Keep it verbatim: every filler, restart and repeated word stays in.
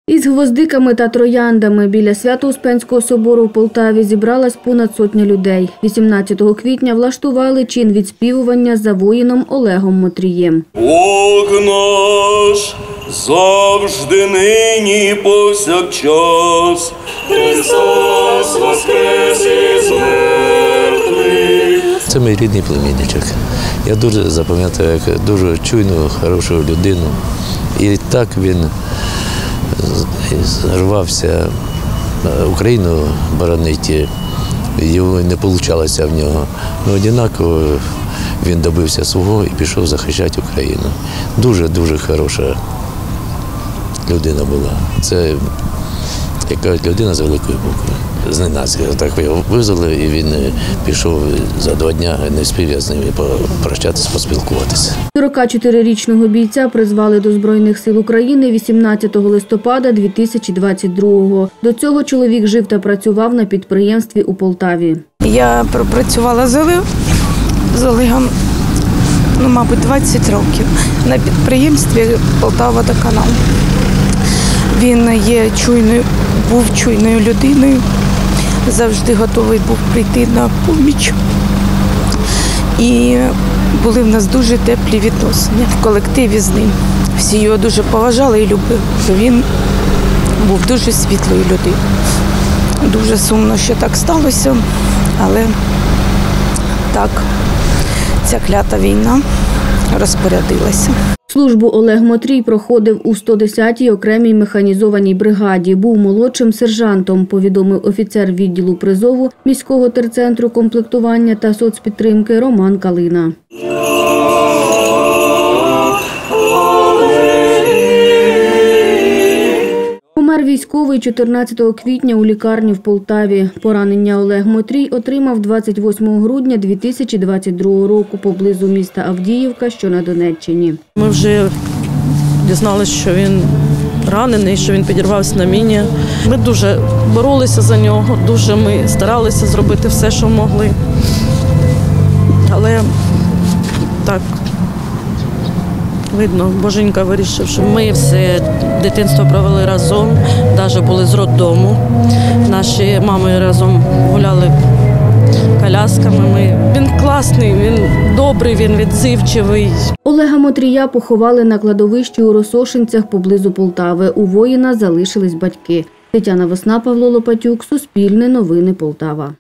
Із гвоздиками та трояндами біля Свято-Успенського собору в Полтаві зібралась понад сотня людей. вісімнадцятого квітня влаштували чин відспівування за воїном Олегом Мотрієм. Бог наш завжди, нині, повсякчас, Христос воскрес із мертвих. Це мій рідний племінничок. Я дуже запам'ятав, як дуже чуйну, хорошу людину. І так він рвався Україну боронити, його не вийшло в нього. Ну, однаково він добився свого і пішов захищати Україну. Дуже-дуже хороша людина була. Це, як кажуть, людина з великої букви. Зненацька так його визвали, і він пішов за два дні, не встиг я з ними попрощатися, поспілкуватися. сорокачотирирічного бійця призвали до Збройних сил України вісімнадцятого листопада дві тисячі двадцять другого. До цього чоловік жив та працював на підприємстві у Полтаві. Я пропрацювала з Олегом, з Олегом, ну, мабуть, двадцять років на підприємстві Полтава-Водоканал. Він є чуйною, був чуйною людиною, завжди готовий був прийти на поміч. І були в нас дуже теплі відносини в колективі з ним. Всі його дуже поважали і любили. Він був дуже світлою людиною. Дуже сумно, що так сталося, але так, ця клята війна розпорядилася. Службу Олег Мотрій проходив у сто десятій окремій механізованій бригаді. Був молодшим сержантом, повідомив офіцер відділу призову міського терцентру комплектування та соцпідтримки Роман Калина. Помер військовий чотирнадцятого квітня у лікарні в Полтаві. Поранення Олег Мотрій отримав двадцять восьмого грудня дві тисячі двадцять другого року поблизу міста Авдіївка, що на Донеччині. Ми вже дізналися, що він ранений, що він підірвався на міні. Ми дуже боролися за нього, дуже ми старалися зробити все, що могли. Але так, видно, Боженька вирішив, що ми все дитинство провели разом, навіть були з роддому. Наші мами разом гуляли колясками. Ми... Він класний, він добрий, він відзивчивий. Олега Мотрія поховали на кладовищі у Росошинцях поблизу Полтави. У воїна залишились батьки. Тетяна Весна, Павло Лопатюк, Суспільне новини, Полтава.